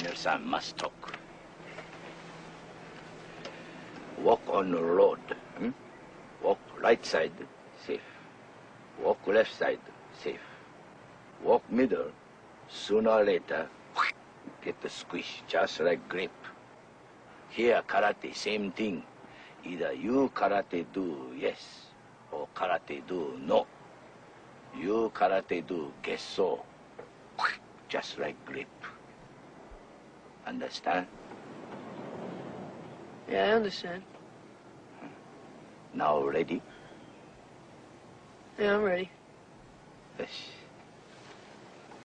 Daniel-san must talk. Walk on the road. Walk right side, safe. Walk left side, safe. Walk middle. Sooner or later, get the squish, just like grape. Here, karate, same thing. Either you karate do yes, or karate do no. You karate do gesso, just like grape. Understand? Yeah, I understand. Now ready? Yeah, I'm ready. Yes.